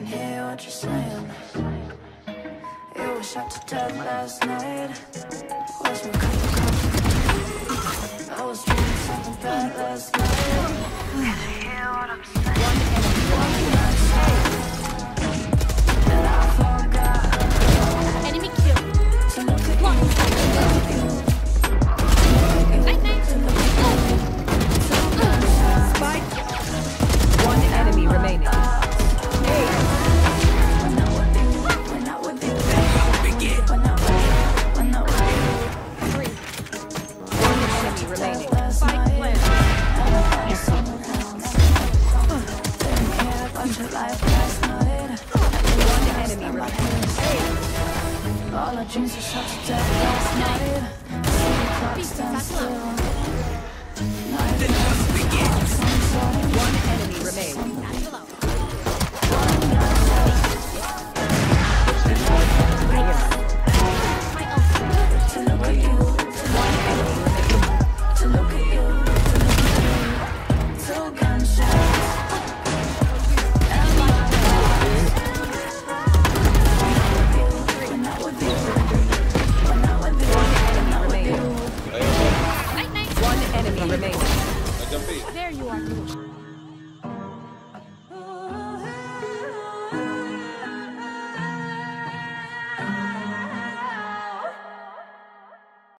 can hear what you're saying. You were shot to death last night. Where's my cup of coffee? I was dreaming something bad last night. Can you hear what I'm saying? One and I forgot. Enemy killed. To look at you, love you. Spike. One enemy remaining. All our dreams were shot to death last night. City clock stands still. One enemy remaining.